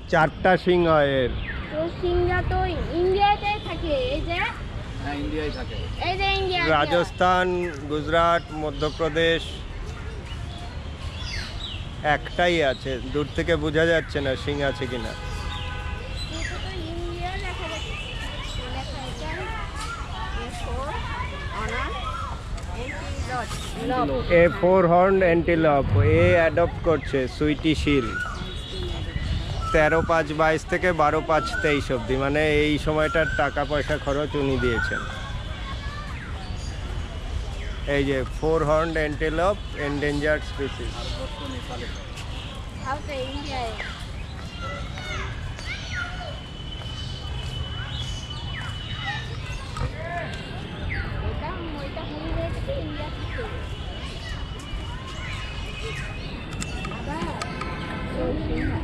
চারটা শিং হয় এর। তো সিংহা তো ইন্ডিয়াতে থাকে, এই যে হ্যাঁ ইন্ডিয়ায় থাকে। এই যে ইন্ডিয়া, রাজস্থান, গুজরাট, মধ্যপ্রদেশ একটাই আছে, দূর থেকে বোঝা যাচ্ছে না শিং আছে কিনা। কিন্তু তো ইন্ডিয়া লেখা যাচ্ছে, লেখা আছে এ4 অনার এন্টিলট এ ফোর হর্ন অ্যান্টিলপ এ অ্যাডপ্ট করছে সুইটি শিল 13/5/22 থেকে 12/5/23 অবধি, মানে এই সময়টার টাকা পয়সা খরচ উনি দিয়েছেন। এই যে four horn antelope endangered species. How তো ইন্ডিয়ায় এটা ওইটা হয়ে গেছে ইন্ডিয়া থেকে আবার তো সিংহা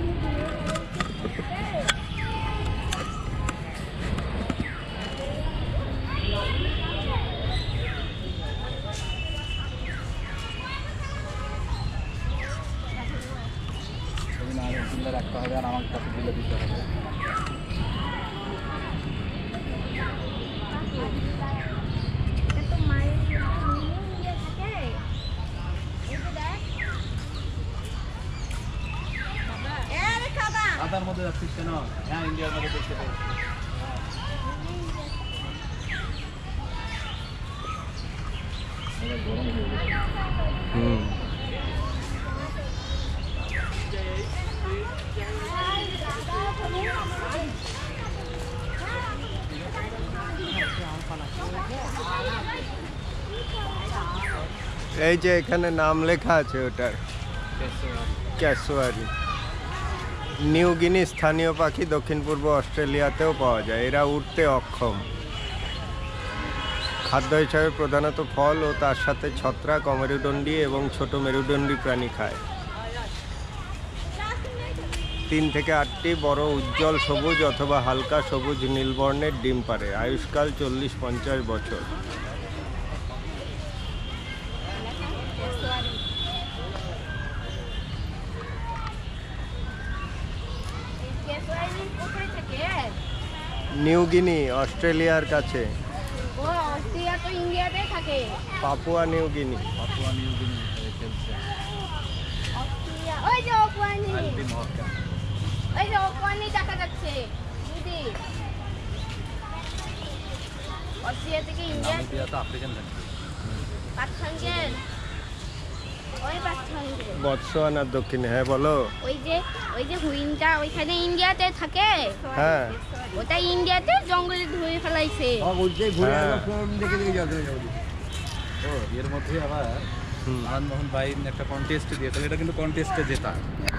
ছবি না হলে দিলে রাখতে হবে আর আমার কাছে দিলে দিতে হবে। এটা তো মায়ের ইন্ডিয়া থাকে, এই যে দেখ বাবা এ রে খাবা কাদার মধ্যে যাচ্ছিস কেন? হ্যাঁ ইন্ডিয়ার মধ্যে দেখতে পাই। গরম হয়ে গেছে। হুম, এই যে এখানে নাম লেখা আছে ওটার, ক্যাসোয়ারি। নিউ গিনি স্থানীয় পাখি, দক্ষিণ পূর্ব অস্ট্রেলিয়াতেও পাওয়া যায়। এরা উঠতে অক্ষম। খাদ্য হিসাবে প্রধানত ফল ও তার সাথে ছত্রাক, অমেরুদণ্ডী এবং ছোট মেরুদণ্ডী প্রাণী খায়। 3 থেকে 8টি বড় উজ্জ্বল সবুজ অথবা হালকা সবুজ নীল বর্ণের ডিম পারে। আয়ুষ্কাল 40-50 বছর। কোথায় থাকে? নিউ গিনি অস্ট্রেলিয়ার কাছে, ও অস্ট্রেলিয়া তো ইন্ডিয়াতে থাকে। Papua New Guinea. Papua New Guinea খেলছে। অস্ট্রেলিয়া ওই যে ওকুয়ানি, আজকে মহক্কা। ওই যে ওকুয়ানি দেখা যাচ্ছে দিদি। অস্ট্রেলিয়া থেকে ইন্ডিয়া নামিবিয়া তো আফ্রিকান কান্ট্রি। পাঁচখাঙ্গের ওই পাঁচখাঙ্গের বতসোয়ানার দক্ষিণে। হ্যাঁ বলো। ওই যে হুইনটা ওইখানে ইন্ডিয়াতে থাকে, হ্যাঁ, ওটা ইন্ডিয়াতে জঙ্গলে ধরে ফেলাইছে। হ্যাঁ। ও এর মধ্যে আবার হুম। আনন্দমোহন বাইন একটা কন্টেস্ট দিয়েছিল, এটা কিন্তু কন্টেস্টে জেতা।